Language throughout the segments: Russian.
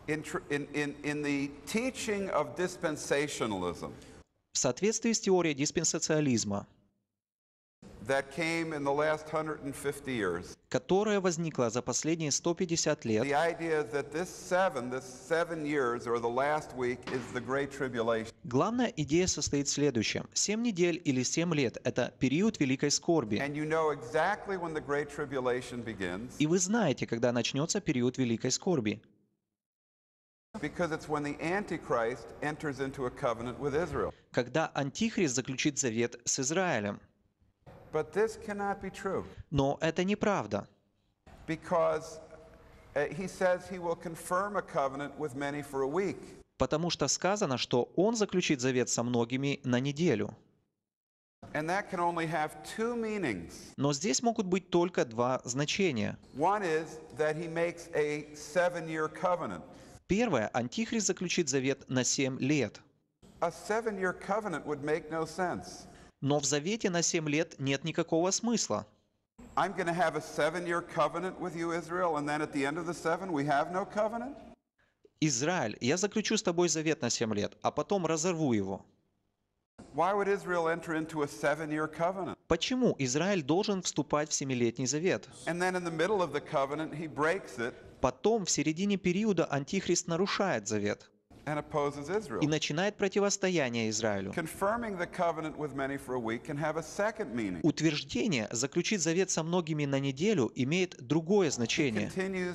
In the teaching of dispensationalism В соответствии с теорией диспенсациализма, that came in the last 150 years, которая возникла за последние 150 лет, the idea is that this 7 years or the last week is the Great Tribulation. главная идея состоит в следующем. 7 недель или 7 лет – это период великой скорби. And you know exactly when the Great Tribulation begins, И вы знаете, когда начнется период великой скорби. because it's when the Antichrist enters into a covenant with Israel. Когда Антихрист заключит завет с Израилем. But this cannot be true, Но это неправда. because he says he will confirm a covenant with many for a week. Потому что сказано, что Он заключит завет со многими на неделю. And that can only have two meanings. Но здесь могут быть только два значения. One is that he makes a 7-year covenant. Первое, Антихрист заключит завет на 7 лет. A 7-year covenant would make no sense. Но в завете на 7 лет нет никакого смысла. I'm going to have a 7-year covenant with you, Israel, and then at the end of the 7 we have no covenant? Израиль, я заключу с тобой завет на 7 лет, а потом разорву его. Why would Israel enter into a 7-year covenant? Почему Израиль должен вступать в 7-летний завет? And then in the middle of the covenant he breaks it Потом, в середине периода, Антихрист нарушает завет and opposes и Israel. начинает противостояние Израилю. Confirming the covenant with many for a week can have a second meaning. Утверждение «заключить завет со многими на неделю» имеет другое значение.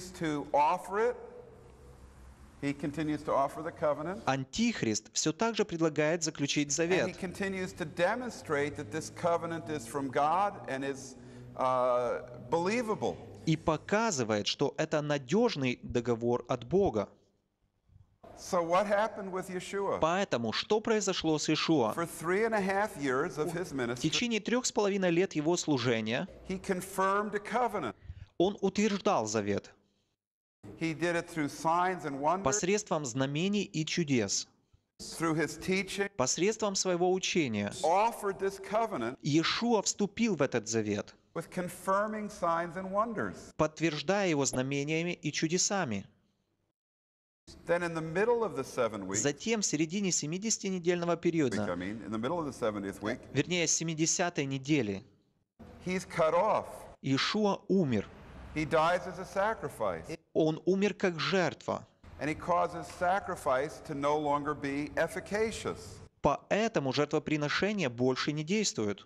He continues to offer the covenant. Антихрист все так же предлагает заключить And he завет. continues to demonstrate that this covenant is from God and is believable. И показывает, что это надежный договор от Бога. So what happened with Yeshua? Поэтому, что произошло с Иешуа? For 3.5 years of his В ministry, течение 3,5 лет его служения he confirmed a covenant. он утверждал завет He did it through signs and wonders, посредством знамений и чудес, through his teaching, посредством своего учения. offered this covenant Иешуа вступил в этот завет, with confirming signs and wonders. подтверждая его знамениями и чудесами. Then in the middle of the 7 weeks, Затем, в середине 70-недельного периода, in the middle of the 70th week, вернее, 70-й недели, he's cut off. Иешуа умер. He dies as a sacrifice. Он умер как жертва. And he causes sacrifice to no longer be efficacious. Поэтому жертвоприношения больше не действуют.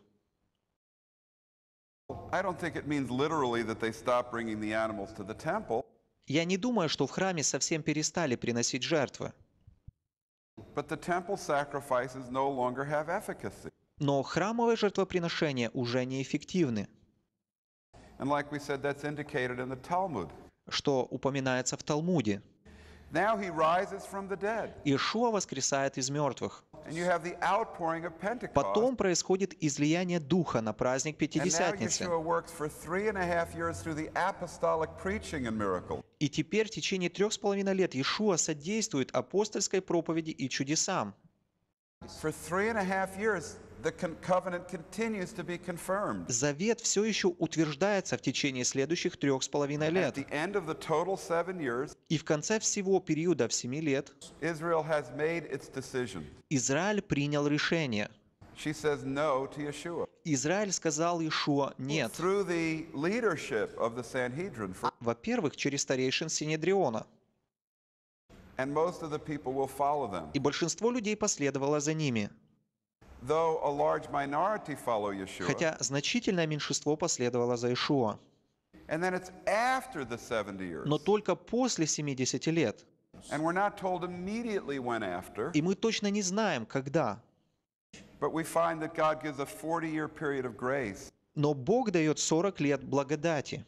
I don't think it means literally that they stop bringing the animals to the temple, Я не думаю, что в храме совсем перестали приносить жертвы. but the temple sacrifices no longer have efficacy. Но храмовые жертвоприношения уже неэффективны, And like we said, that's indicated in the Talmud. что упоминается в Талмуде. Now he rises from the dead. Иешуа воскресает из мертвых. And you have the outpouring of Pentecost. Потом происходит излияние Духа на праздник And now Пятидесятницы. Yeshua works for 3.5 years through the apostolic preaching and miracle. И теперь в течение 3,5 лет Иешуа содействует апостольской проповеди и чудесам. For 3.5 years, the covenant continues to be confirmed. Завет все еще утверждается в течение следующих 3,5 At лет. the end of the total 7 years, И в конце всего периода в 7 лет Israel has made its decision. Израиль принял решение. She says no to Yeshua. Израиль сказал Иешуа «нет». Through the leadership of the Sanhedrin. Во-первых, через старейшин Синедриона. And most of the people will follow them. И большинство людей последовало за ними. Though a large minority follow Yeshua. Хотя значительное меньшинство последовало за Иешуа. And then it's after the 70 years. Но только после 70 лет. And we're not told immediately when after. И мы точно не знаем, когда. But we find that God gives a 40-year period of grace. Но Бог дает 40 лет благодати.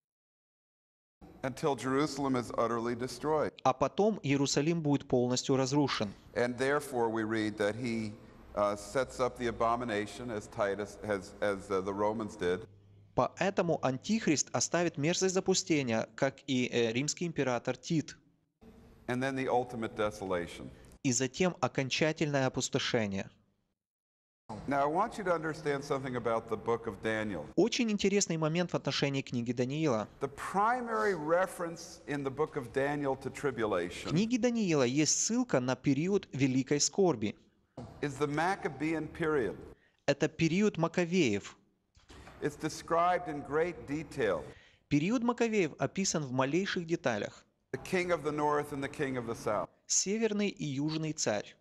Until Jerusalem is utterly destroyed. А потом Иерусалим будет полностью разрушен. And therefore we read that he sets up the abomination as Titus, as the Romans did. Поэтому Антихрист оставит мерзость запустения, как и римский император Тит. And then the ultimate desolation. И затем окончательное опустошение. Now, I want you to understand something about the book of Daniel. Очень интересный момент в отношении книги Даниила. The primary reference in the book of Daniel to В tribulation книге Даниила есть ссылка на период великой скорби. is the Maccabean period. Это период Маковеев. It's described in great detail. Период Маковеев описан в малейших деталях. The king of the north and the king of the south. Северный и южный царь.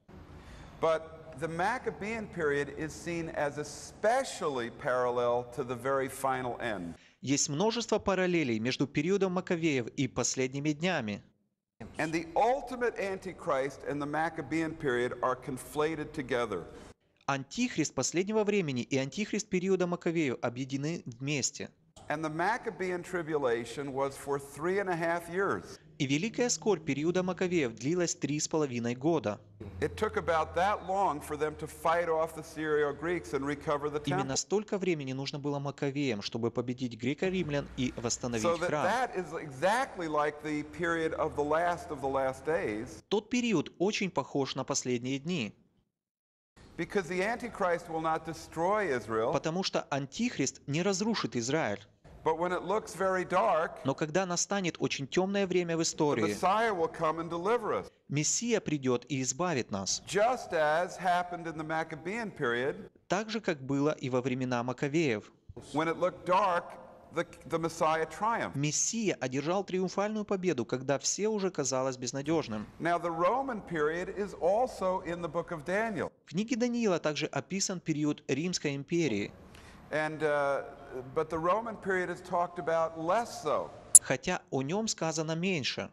But the Maccabean period is seen as especially parallel to the very final end. Есть множество параллелей между периодом Маковеев и последними днями. And the ultimate Antichrist and the Maccabean period are conflated together. Антихрист последнего времени и антихрист периода Маковеев объединены вместе. And the Maccabean tribulation was for 3.5 years. И великая скорбь периода Маковеев длилась 3,5 года. It took about that long for them to fight off the Syro-Greeks and recover the Именно temple. столько времени нужно было Маковеям, чтобы победить греко-римлян и So восстановить храм. that is exactly like the period of the last days, Тот период очень похож на последние дни, because the Antichrist will not destroy Israel, потому что антихрист не разрушит Израиль. but when it looks very dark, Но когда настанет очень темное время в the истории, Messiah will come and deliver us. Мессия придет и избавит нас, Just as happened in the Maccabean period, так же, как было и во времена Маковеев. when it looked dark, the Messiah triumphed. Мессия одержал триумфальную победу, когда все уже казалось безнадежным. Now, the Roman period is also in the book of Daniel. В книге Даниила также описан период Римской империи, And, but the Roman period is talked about less so. хотя о нем сказано меньше.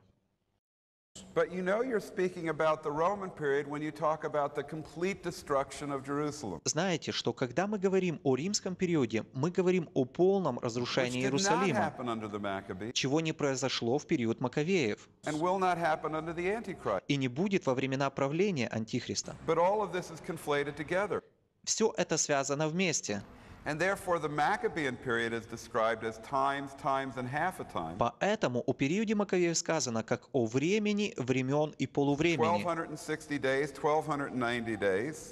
But you know you're speaking about the Roman period when you talk about the complete destruction of Jerusalem, Знаете, что когда мы говорим о римском периоде, мы говорим о полном which разрушении did not Иерусалима, happen under the Maccabees чего не произошло в период Маковеев and will not happen under the Antichrist. и не будет во времена правления Антихриста. But all of this is conflated together. Все это связано вместе. And therefore the Maccabean period is described as times, times, and half a time. Поэтому о периоде Маковеев сказано как о времени, времен и полувремени. 1260 days, 1290 days.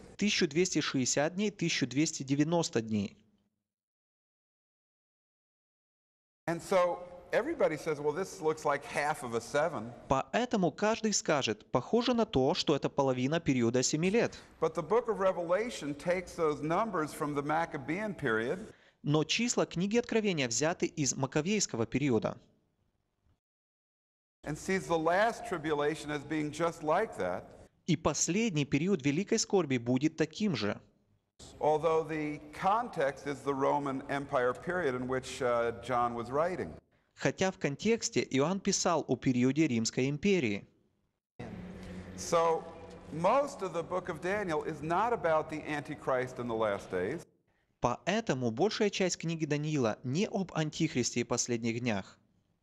1260 дней, 1290 дней. And so everybody says, well, this looks like half of a 7. Поэтому каждый скажет, похоже на то, что это половина периода 7 лет. But the book of Revelation takes those numbers from the Maccabean period Но числа книги Откровения взяты из Маковейского периода. and sees the last tribulation as being just like that, И последний период Великой Скорби будет таким же. although the context is the Roman Empire period in which John was writing. Хотя в контексте Иоанн писал о периоде Римской империи. So most of the book of Daniel is not about the Antichrist in the last days. Поэтому большая часть книги Даниила не об Антихристе и последних днях.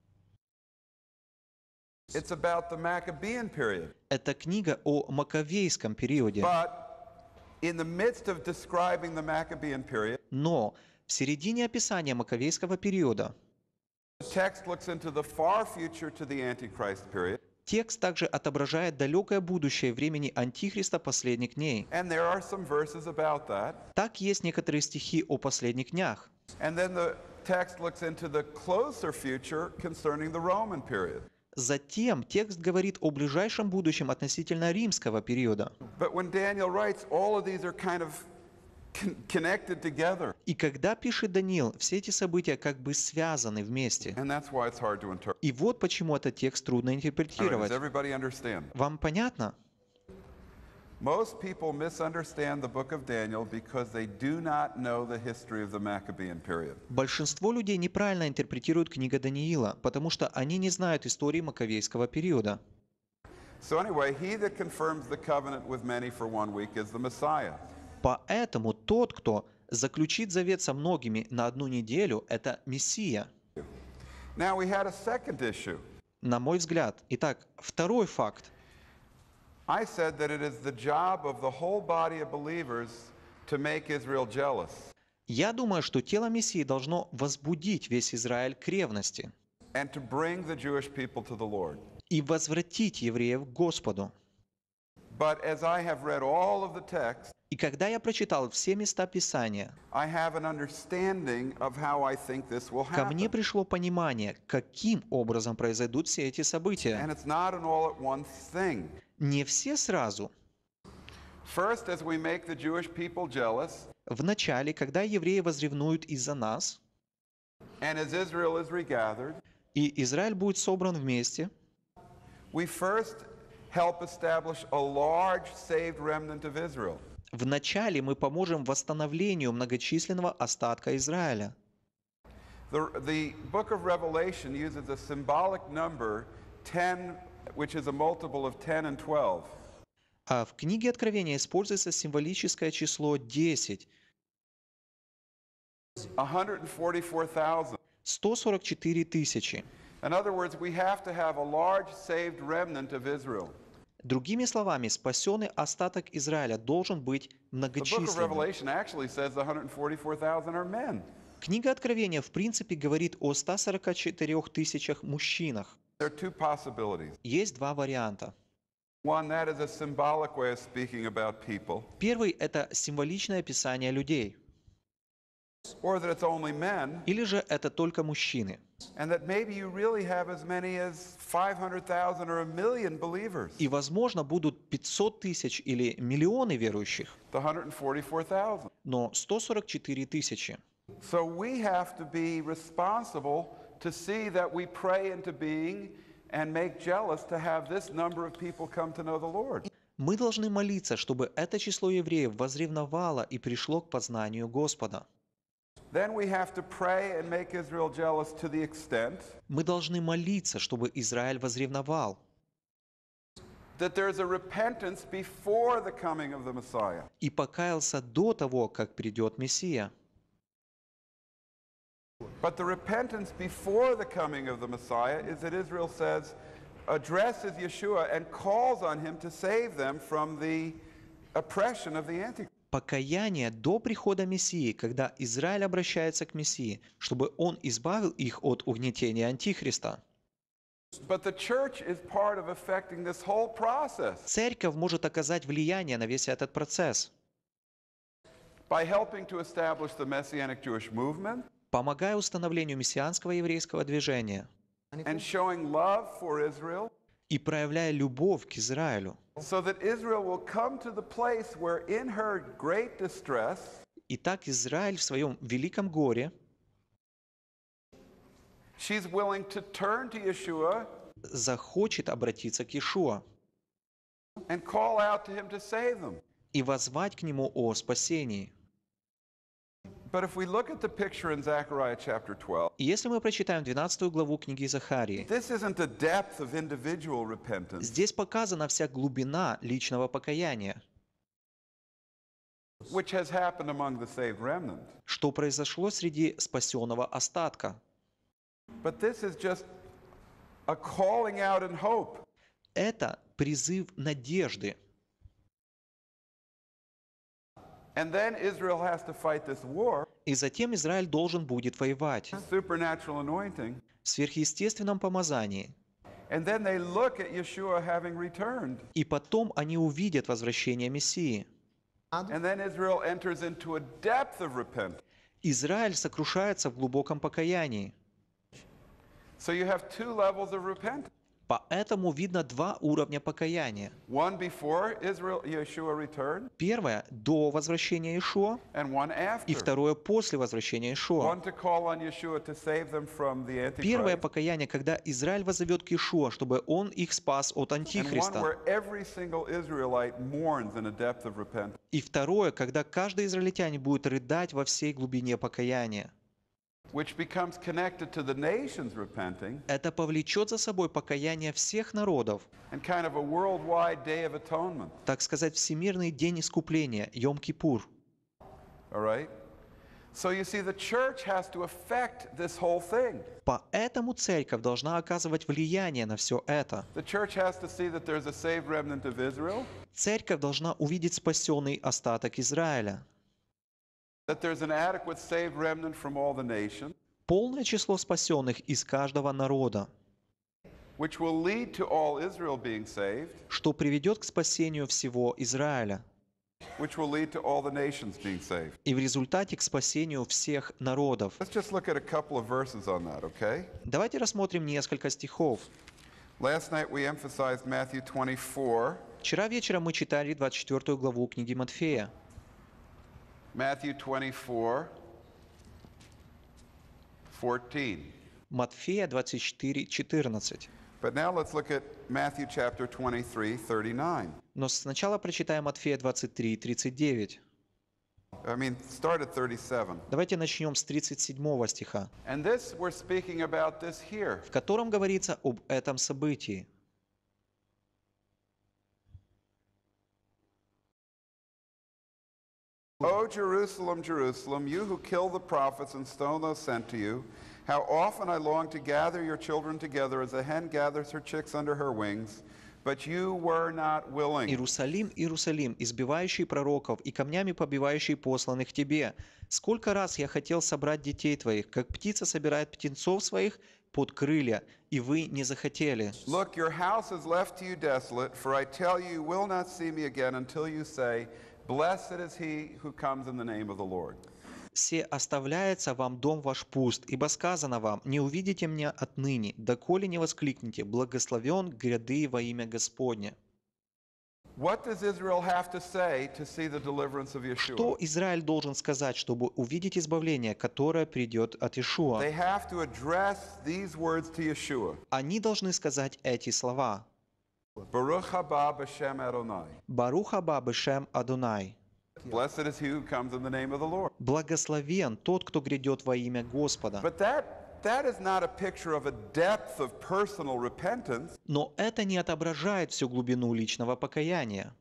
It's about the Maccabean period. Это книга о Маковейском периоде. But in the midst of describing the Maccabean period, Но в середине описания Маковейского периода the text looks into the far future to the Antichrist period. текст также отображает далекое будущее времени Антихриста последних дней. And there are some verses about that. Так есть некоторые стихи о последних днях. And then the text looks into the closer future concerning the Roman period. Затем текст говорит о ближайшем будущем относительно римского периода. But when Daniel writes, all of these are kind of connected together. И когда пишет Даниил, все эти события как бы связаны вместе. And that's why it's hard to interpret. И вот почему этот текст трудно All right, интерпретировать. does everybody understand? Вам понятно? Most people misunderstand the book of Daniel because they do not know the history of the Maccabean period. Большинство людей неправильно интерпретируют книгу Даниила, потому что они не знают истории Маковейского периода. So anyway, he that confirms the covenant with many for 1 week is the Messiah. Поэтому тот, кто заключит завет со многими на 1 неделю, это Мессия. Now we had a second issue. На мой взгляд. Итак, второй факт. I said that it is the job of the whole body of believers to make Israel jealous Я думаю, что тело Мессии должно возбудить весь Израиль к ревности and to bring the Jewish people to the Lord. и возвратить евреев к Господу. But as I have read all of the text, И когда я прочитал все места Писания, I have an understanding of how I think this will ко мне happen. пришло понимание, каким образом произойдут все эти события. And it's not an all-at-once thing. Не все сразу. First, as we make the Jewish people jealous, Вначале, когда евреи возревнуют из-за нас, and as Israel is regathered, и Израиль будет собран вместе, we first help establish a large saved remnant of Israel. вначале мы поможем восстановлению многочисленного остатка Израиля. The book of Revelation uses a symbolic number, 10, which is a multiple of 10 and 12. А в книге Откровения используется символическое число 10, 144,000. 144 тысячи. In other words, we have to have a large saved remnant of Israel. Другими словами, спасенный остаток Израиля должен быть The book of многочисленным. Revelation actually says the 144,000 are men. Книга Откровения в принципе говорит о 144 тысячах мужчинах. There are two possibilities. Есть два варианта. One, that is a symbolic way of speaking about people, Первый – это символичное описание людей. or that it's only men, Или же это только мужчины. and that maybe you really have as many as 500,000 or a million believers. И, возможно, будут 500 тысяч или миллионы верующих, The 144,000. но 144 тысячи. So we have to be responsible to see that we pray into being and make jealous to have this number of people come to know the Lord. Мы должны молиться, чтобы это число евреев возревновало и пришло к познанию Господа. Then we have to pray and make Israel jealous to the extent Мы должны молиться, чтобы Израиль возревновал, that there's a repentance before the coming of the Messiah. и покаялся до того, как придет Мессия. But the repentance before the coming of the Messiah is that Israel says, addresses Yeshua and calls on him to save them from the oppression of the Antichrist. Покаяние до прихода Мессии, когда Израиль обращается к Мессии, чтобы он избавил их от угнетения Антихриста. But the church is part of affecting this whole process Церковь может оказать влияние на весь этот процесс, by helping to establish the Messianic Jewish movement помогая установлению мессианского еврейского движения and showing love for Israel и проявляя любовь к Израилю. so that Israel will come to the place where in her great distress Итак, Израиль в своем великом горе she's willing to turn to Yeshua захочет обратиться к Иешуа and call out to him to save them. и воззвать к Нему о спасении. But if we look at the picture in Zechariah chapter 12, И если мы прочитаем 12 главу книги Захарии, this isn't the depth of individual repentance. здесь показана вся глубина личного покаяния, Which has happened among the saved remnant. что произошло среди спасенного остатка. But this is just a calling out in hope. Это призыв надежды. And then Israel has to fight this war, И затем Израиль должен будет воевать supernatural anointing, в сверхъестественном помазании. and then they look at Yeshua having returned. И потом они увидят возвращение Мессии. And then Israel enters into a depth of repentance. Израиль сокрушается в глубоком покаянии. So you have two levels of repentance. Поэтому видно два уровня покаяния. One before Yeshua returned, Первое – до возвращения Иешуа, and one и after. второе – после возвращения Иешуа. One to call on Yeshua to save them from the Первое Antichrist, покаяние, когда Израиль воззовет к Иешуа, чтобы он их спас от and one Антихриста. where every single Israelite mourns in a depth of repentance. И второе, когда каждый израильтянин будет рыдать во всей глубине покаяния. Which becomes connected to the nations repenting Это повлечет за собой покаяние всех народов, and kind of a worldwide day of atonement. так сказать, всемирный день искупления, Йом-Кипур. All right? So you see, the church has to affect this whole thing. Поэтому церковь должна оказывать влияние на все это. The church has to see that there's a saved remnant of Israel, Церковь должна увидеть спасенный остаток Израиля, that there's an adequate saved remnant from all the nations, полное число спасенных из каждого народа, which will lead to all Israel being saved, что приведет к спасению всего Израиля. which will lead to all the nations being saved. и в результате к спасению всех народов. Let's just look at a couple of verses on that, okay? Давайте рассмотрим несколько стихов. Last night we emphasized Matthew 24. Вчера вечером мы читали 24 главу книги Матфея. Matthew 24, 14. Матфея 24:14. But now let's look at Matthew chapter 23, 39. Но сначала прочитаем Матфея 23:39. Start at 37. Давайте начнем с 37 стиха, And this, we're speaking about this here. в котором говорится об этом событии. O Jerusalem, Jerusalem, you who kill the prophets and stone those sent to you, how often I long to gather your children together as a hen gathers her chicks under her wings, but you were not willing. Иерусалим, Иерусалим, избивающий пророков и камнями побивающий посланных тебе. Сколько раз я хотел собрать детей твоих, как птица собирает птенцов своих под крылья, и вы не захотели. Look, your house is left to you desolate, for I tell you, you will not see me again until you say, Blessed is he who comes in the name of the Lord. «Се оставляется вам дом ваш пуст, ибо сказано вам, не увидите меня отныне, доколе не воскликнете, благословен гряды во имя Господне». What does Israel have to say to see the deliverance of Yeshua? Что Израиль должен сказать, чтобы увидеть избавление, которое придет от Иешуа? They have to address these words to Yeshua. Они должны сказать эти слова. Baruch haba b'shem Adonai. «Барух аба бешем Адонай». Blessed is he who comes in the name of the Lord. «Благословен тот, кто грядет во имя Господа». But that is not a picture of a depth of personal repentance. Но это не отображает всю глубину личного покаяния,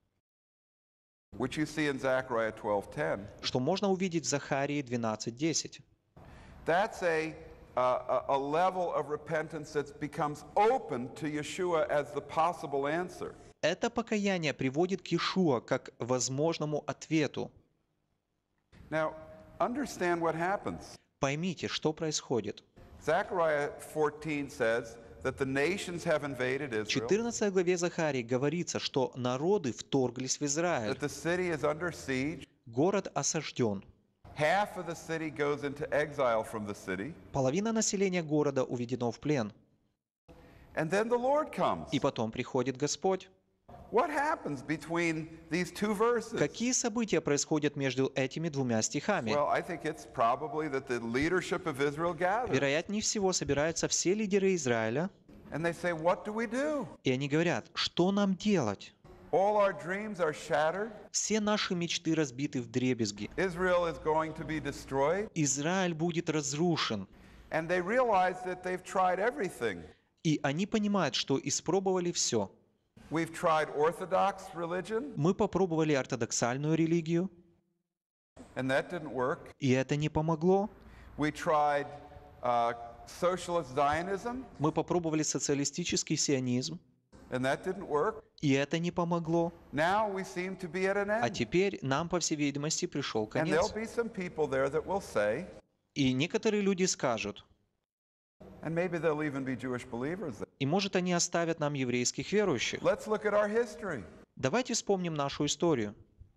Which you see in Zechariah 12:10. что можно увидеть в Захарии 12:10. That's a level of repentance that becomes open to Yeshua as the possible answer. Это покаяние приводит к Иешуа как возможному ответу. Now, understand what happens. Поймите, что происходит. Zechariah 14 says that the nations have invaded В Israel, 14 главе Захарии говорится, что народы вторглись в Израиль. that the city is under siege. Город осажден. Half of the city goes into exile from the city. Половина населения города уведено в плен. And then the Lord comes. И потом приходит Господь. What happens between these two verses? Какие события происходят между этими двумя стихами? Well, I think it's probably that the leadership of Israel gathers. Вероятнее всего, собираются все лидеры Израиля, And they say, what do we do? и они говорят, что нам делать? All our dreams are shattered. Все наши мечты разбиты вдребезги. Israel is going to be destroyed. Израиль будет разрушен. And they realize that they've tried everything. И они понимают, что испробовали все. We've tried Orthodox religion, Мы попробовали ортодоксальную религию, and that didn't work. и это не помогло. We tried socialist Zionism, Мы попробовали социалистический сионизм, and that didn't work. и это не помогло. Now we seem to be at an А end. теперь нам, по всей видимости, пришел And there'll конец. be some people there that will say, И некоторые люди скажут, and maybe they'll even be Jewish believers there. и может они оставят нам еврейских верующих. Let's look at our history. Давайте вспомним нашу историю.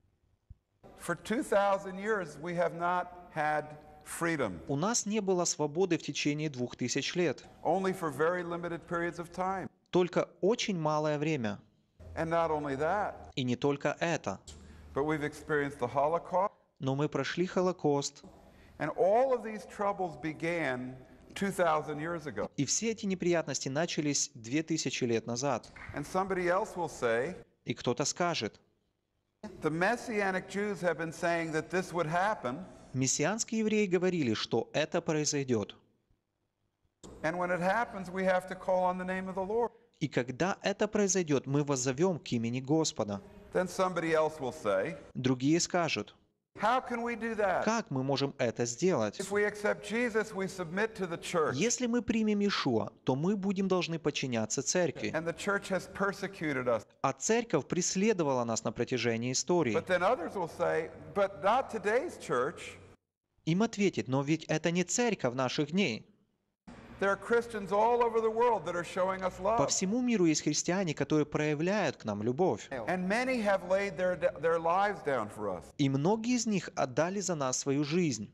For 2,000 years, we have not had freedom, У нас не было свободы в течение 2000 лет. only for very limited periods of time. Только очень малое время. And not only that, И не только это. but we've experienced the Holocaust. Но мы прошли Холокост. And all of these troubles began 2,000 years ago. И все эти неприятности начались 2000 лет назад. And somebody else will say, И кто-то скажет, the Messianic Jews have been saying that this would happen, мессианские евреи говорили, что это произойдет. and when it happens, we have to call on the name of the Lord. И когда это произойдет, мы воззовем к имени Господа. Then somebody else will say, Другие скажут, how can we do that? как мы можем это сделать? If we accept Jesus, we submit to the church. Если мы примем Иешуа, то мы будем должны подчиняться церкви. And the church has persecuted us. А церковь преследовала нас на протяжении истории. But then others will say, but not today's church. Им ответит, но ведь это не церковь наших дней. There are Christians all over the world that are showing us По love. всему миру есть христиане, которые проявляют к нам любовь. And many have laid their lives down for us. И многие из них отдали за нас свою жизнь.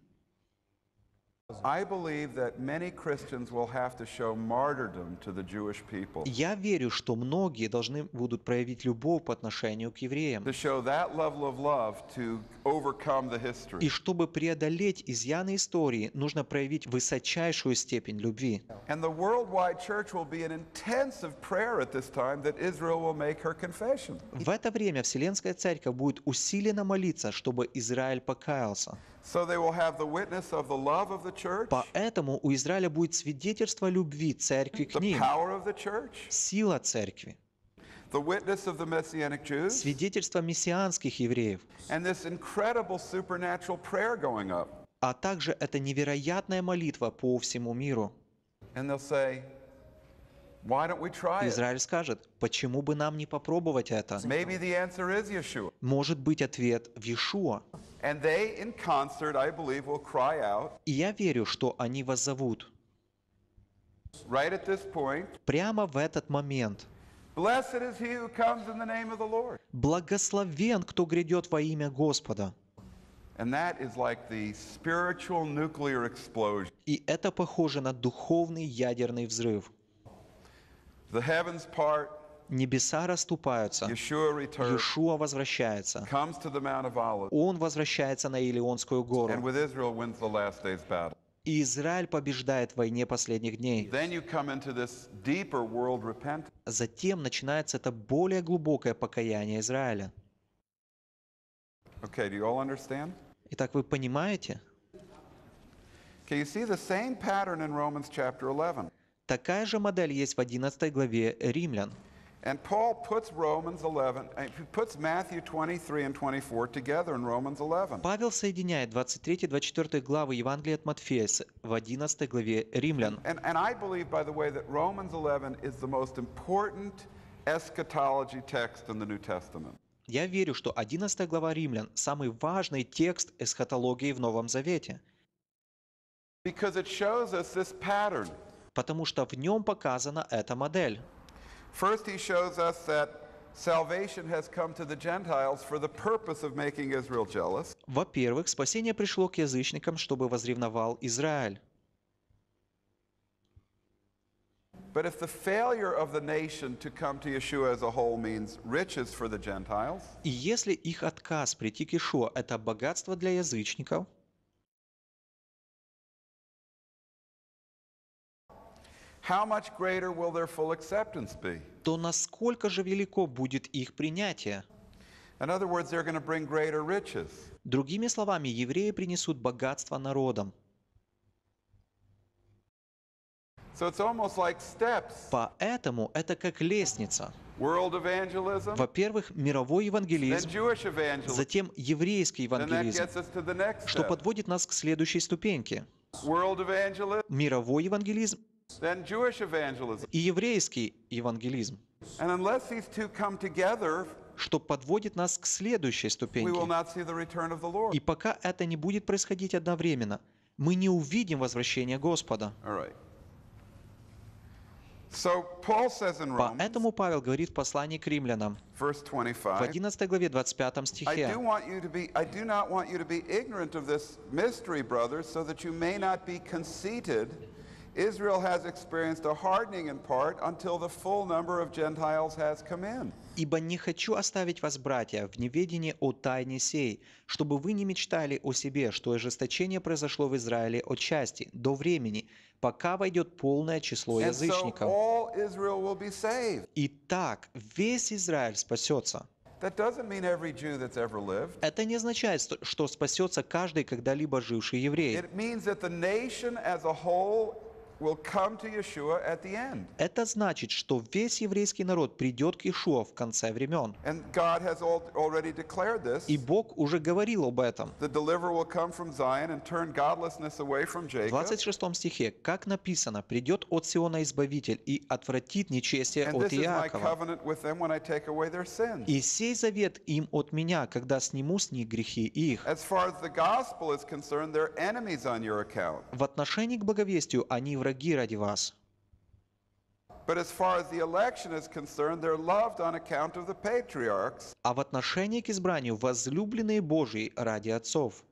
I believe that many Christians will have to show martyrdom to the Jewish people. Я верю, что многие должны будут проявить любовь по отношению к евреям. To show that level of love to overcome the И history. чтобы преодолеть изъяны истории, нужно проявить высочайшую степень любви. And the worldwide church will be in intensive prayer at this time that Israel will make her confession. В это время Вселенская Церковь будет усиленно молиться, чтобы Израиль покаялся. So they will have the witness of the love of the church, Поэтому у Израиля будет свидетельство любви Церкви к the ним, power of the church, сила Церкви, the witness of the Messianic Jews, свидетельство мессианских евреев, and this incredible supernatural prayer going up. а также это невероятная молитва по всему миру. And they'll say, why don't we try it? Израиль скажет, почему бы нам не попробовать это? Maybe the answer is Yeshua. Может быть ответ в Иешуа. And they, in concert, I believe, will cry out И я верю, что они воззовут right at this point, прямо в этот момент. blessed is he who comes in the name of the Lord. Благословен, кто грядет во имя Господа. And that is like the spiritual nuclear explosion. И это похоже на духовный ядерный взрыв. The heavens part, Небеса расступаются. Yeshua returns, Иешуа возвращается. comes to the Mount of Olives, Он возвращается на Илионскую and гору. with Israel wins the last day's battle. И Израиль побеждает в войне последних дней. Then you come into this deeper world repentance. Затем начинается это более глубокое покаяние Израиля. Okay, do you all understand? Итак, вы понимаете? Okay, you see the same pattern in Romans chapter 11. Такая же модель есть в 11 главе Римлян. And Paul puts he puts Matthew 23 and 24 together in Romans 11. Павел соединяет 23-24 главы Евангелия от Матфея в 11 главе Римлян. And I believe, by the way, that Romans 11 is the most important eschatology text in the New Testament. Я верю, что 11 глава Римлян – самый важный текст эсхатологии в Новом Завете, Because it shows us this pattern. потому что в нем показана эта модель. First, he shows us that salvation has come to the Gentiles for the purpose of making Israel jealous. Во-первых, спасение пришло к язычникам, чтобы возревновал Израиль. But if the failure of the nation to come to Yeshua as a whole means riches for the Gentiles, И если их отказ прийти к Иешуа – это богатство для язычников, how much greater will their full acceptance be? то насколько же велико будет их принятие? In other words, they're going to bring greater riches. Другими словами, евреи принесут богатство народам. So it's almost like steps. Поэтому это как лестница. World evangelism, Во-первых, мировой then евангелизм, Jewish evangelism, затем еврейский then that евангелизм, gets us to the next что step. подводит нас к следующей ступеньке. World evangelism, Мировой евангелизм then Jewish evangelism. и еврейский евангелизм, And unless these two come together, что подводит нас к следующей we will ступеньке. not see the return of the Lord. И пока это не будет происходить одновременно, мы не увидим возвращения Господа. All right. So Paul says in Romans, Поэтому Павел говорит в послании к римлянам verse в 25, 11 главе 25 стихе: I do not want you to be ignorant of this mystery, brothers, so that you may not be conceited. Israel has experienced a hardening in part until the full number of Gentiles has come in. «Ибо не хочу оставить вас, братья, в неведении о тайне сей, чтобы вы не мечтали о себе, что ожесточение произошло в Израиле отчасти, до времени, пока войдет полное число And so язычников. all Israel will be saved. И так весь Израиль спасется». That doesn't mean every Jew that's ever lived. Это не означает, что спасется каждый когда-либо живший еврей. It means that the nation as a whole will come to Yeshua at the end. Это значит, что весь еврейский народ придет к Иешуа в конце времен. And God has already declared this. И Бог уже говорил об этом. The deliverer will come from Zion and turn godlessness away from В Jacob. 26 стихе, как написано, «Придет от Сиона Избавитель и отвратит нечестие And от this is my Иакова. covenant with them when I take away their sins. И сей завет им от меня, когда сниму с них грехи их». As far as the gospel is concerned, they're enemies on your account. В отношении к благовестию они враги ради вас. But as far as the election is concerned, they're loved on account of the patriarchs. А в отношении к избранию возлюбленные Божьи ради отцов.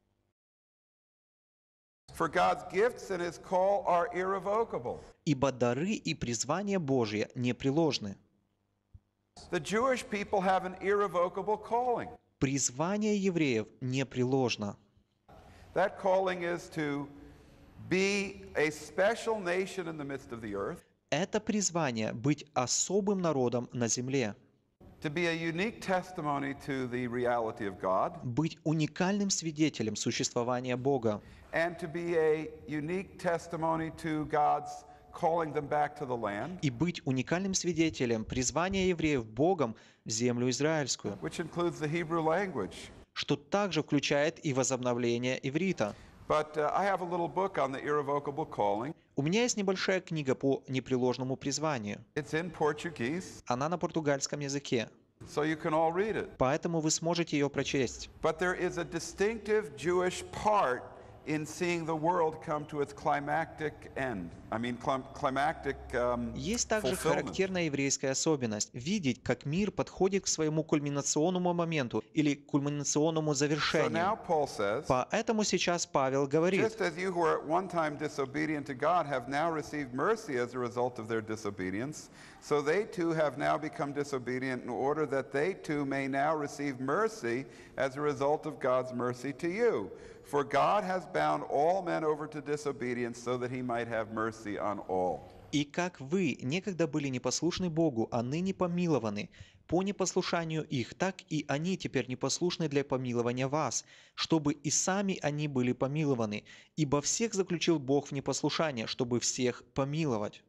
For God's gifts and his call are irrevocable. Ибо дары и призвания Божьи непреложны. The Jewish people have an irrevocable calling. Призвание евреев непреложно. That calling is to be a special nation in the midst of the earth, Это призвание быть особым народом на земле, to be a unique testimony to the reality of God, быть уникальным свидетелем существования Бога and to be a unique testimony to God's calling them back to the land, и быть уникальным свидетелем призвания евреев Богом в землю израильскую, which includes the Hebrew language. что также включает и возобновление иврита. But I have a little book on the irrevocable calling. У меня есть небольшая книга по непреложному призванию. It's in Portuguese, Она на португальском языке, so you can all read it. поэтому вы сможете ее прочесть. But there is a distinctive Jewish part in seeing the world come to its climactic end. I mean, climactic Есть также fulfillment. характерная еврейская особенность – видеть, как мир подходит к своему кульминационному моменту или кульминационному So завершению. now Paul says, Поэтому сейчас Павел говорит: just as you who were at one time disobedient to God have now received mercy as a result of their disobedience, so they too have now become disobedient in order that they too may now receive mercy as a result of God's mercy to you. For God has bound all men over to disobedience so that he might have mercy on all. «И как вы некогда были непослушны Богу, а ныне помилованы, по непослушанию их, так и они теперь непослушны для помилования вас, чтобы и сами они были помилованы. Ибо всех заключил Бог в непослушание, чтобы всех помиловать».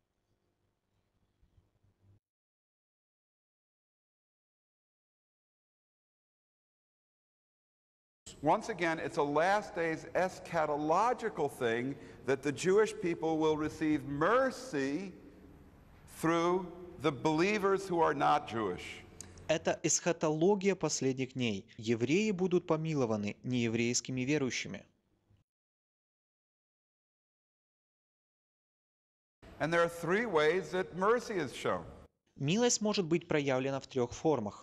Once again, it's a last days eschatological thing that the Jewish people will receive mercy through the believers who are not Jewish. Это эсхатология последних дней. Евреи будут помилованы нееврейскими верующими. And there are three ways that mercy is shown. Милость может быть проявлена в трех формах.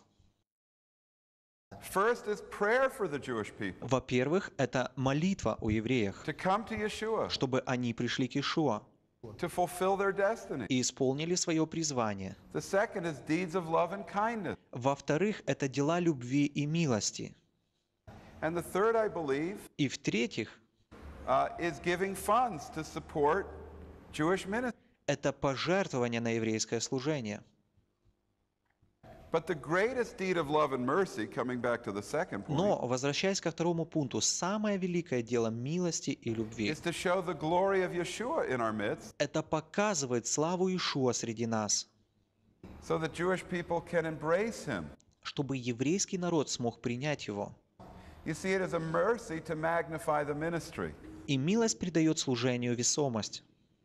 First is prayer for the Jewish people Во-первых, это молитва о евреях, to come to Yeshua, чтобы они пришли к Иешуа to fulfill their destiny. и исполнили свое призвание. The second is deeds of love and kindness. Во-вторых, это дела любви и милости. And the third, I believe, И в-третьих, is giving funds to support Jewish ministry. это пожертвование на еврейское служение. But the greatest deed of love and mercy, coming back to the second point, Но, возвращаясь ко второму пункту, самое великое дело милости и любви is to show the glory of Yeshua in our midst, – это показывает славу Иешуа среди нас, so that Jewish people can embrace him. чтобы еврейский народ смог принять его. You see, it is a mercy to magnify the ministry. И милость придает служению весомость.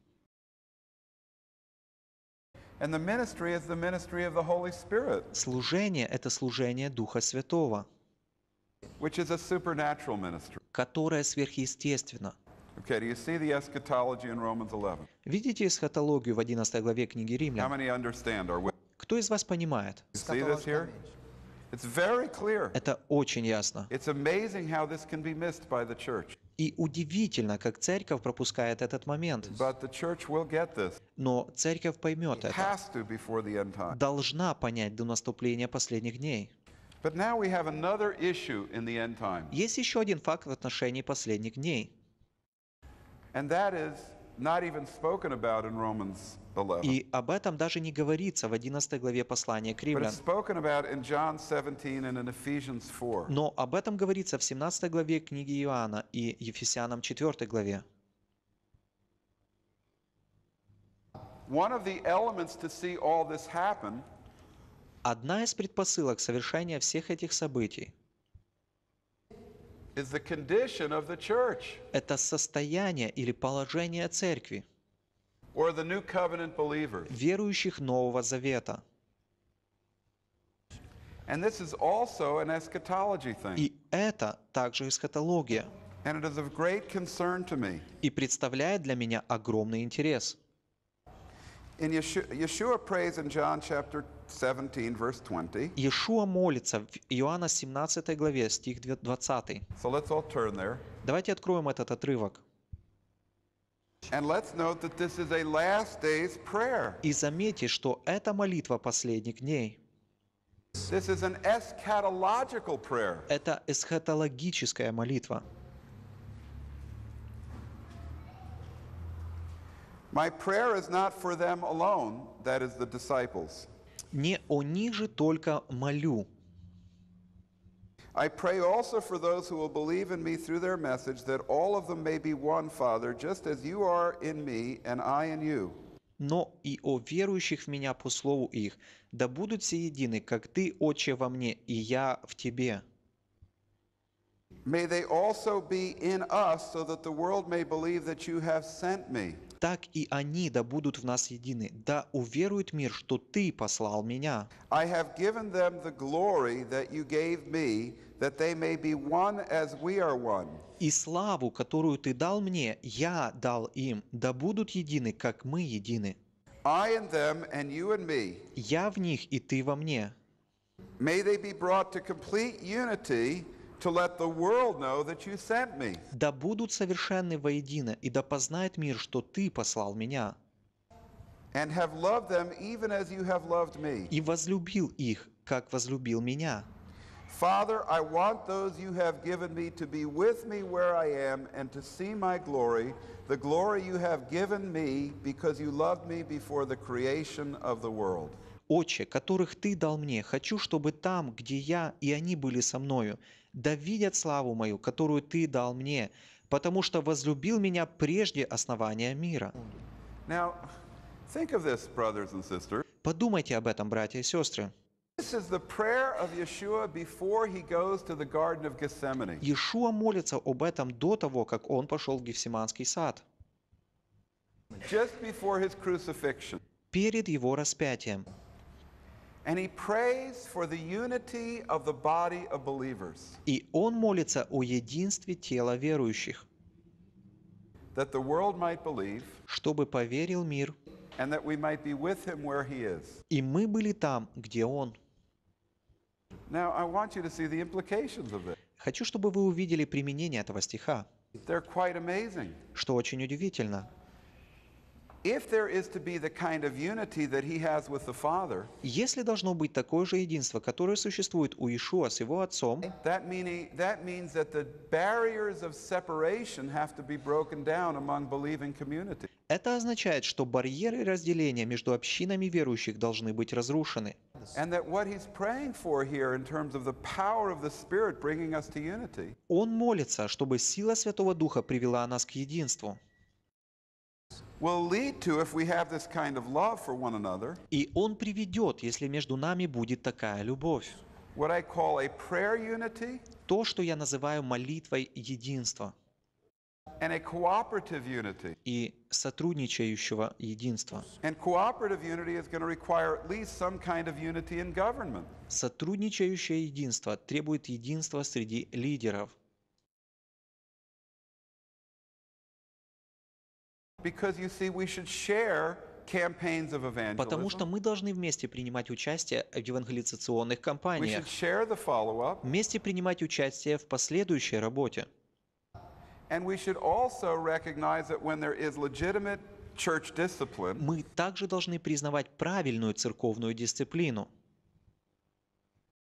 And the ministry is the ministry of the Holy Spirit, Служение – это служение Духа Святого, which is a supernatural ministry. которое сверхъестественно. Okay, do you see the eschatology in Romans 11? Видите эсхатологию в 11 главе книги How Римлян? many understand or will? Кто из вас понимает? You see this here? It's very clear. Это очень ясно. It's amazing how this can be missed by the church. И удивительно, как церковь пропускает этот момент. But the church will get this. Но церковь поймет это. Has to before the end time. Должна понять до наступления последних дней. But now we have another issue in the end time. Есть еще один факт в отношении последних дней. And that is not even spoken about in Romans 11. И об этом даже не говорится в 11 главе послания к But римлян. it's spoken about in John 17 and in Ephesians 4. Но об этом говорится в 17 главе книги Иоанна и Ефесянам 4 главе. One of the elements to see all this happen Одна из предпосылок совершения всех этих событий is the condition of the church – это состояние или положение церкви, or the new covenant believers. верующих Нового Завета. And this is also an eschatology thing. И это также эсхатология. and it is of great concern to me. и представляет для меня огромный интерес. In Yeshua prays in John chapter 17, verse 20. Иешуа молится в Иоанна 17 главе, стих 20. So let's all turn there. Давайте откроем этот отрывок. And let's note that this is a last day's prayer. И заметьте, что это молитва последних дней. This is an eschatological prayer. Это эсхатологическая молитва. My prayer is not for them alone, that is the disciples. Не о них же только молю. I pray also for those who will believe in me through their message, that all of them may be one, Father, just as you are in me and I in you. Но и о верующих в меня по слову их, да будут все едины, как ты, Отче, во мне, и я в тебе. May they also be in us, so that the world may believe that you have sent me. Так и они да будут в нас едины, да уверует мир, что ты послал меня. I have given them the glory that you gave me, that they may be one as we are one. И славу, которую ты дал мне, я дал им, да будут едины, как мы едины. I in them and you in me. Я в них, и ты во мне. May they be brought to complete unity, to let the world know that you sent me. Да будут совершенны воедино, и да познает мир, что ты послал меня. And have loved them even as you have loved me. И возлюбил их, как возлюбил меня. Father, I want those you have given me to be with me where I am and to see my glory, the glory you have given me because you loved me before the creation of the world. Отче, которых ты дал мне, хочу, чтобы там, где я, и они были со мною, да видят славу мою, которую ты дал мне, потому что возлюбил меня прежде основания мира. Now, think of this, brothers and sisters. Подумайте об этом, братья и сестры. This is the prayer of Yeshua before he goes to the Garden of Gethsemane. Иешуа молится об этом до того, как он пошел в Гефсиманский сад, Just before his crucifixion. перед его распятием. And he prays for the unity of the body of believers, И он молится о единстве тела верующих, that the world might believe, чтобы поверил мир, and that we might be with him where he is. и мы были там, где он. Now, I want you to see the implications of this. Хочу, чтобы вы увидели применение этого стиха, They're quite amazing. что очень удивительно. If there is to be the kind of unity that he has with the Father, Если должно быть такое же единство, которое существует у Иешуа с его Отцом, that means that the barriers of separation have to be broken down among believing community. это означает, что барьеры разделения между общинами верующих должны быть разрушены. And that what he's praying for here in terms of the power of the Spirit bringing us to unity Он молится, чтобы сила Святого Духа привела нас к единству. will lead to, if we have this kind of love for one another, И Он приведет, если между нами будет такая любовь. what I call a prayer unity То, что я называю молитвой единства and a cooperative unity. и сотрудничающего единства. And cooperative unity is going to require at least some kind of unity in government. Сотрудничающее единство требует единства среди лидеров. Because you see, we should share campaigns of Потому что evangelism. мы должны вместе принимать участие в евангелизационных We кампаниях, should share the follow-up. вместе принимать участие в последующей работе. And we should also recognize that when there is legitimate church discipline, Мы также должны признавать правильную церковную дисциплину.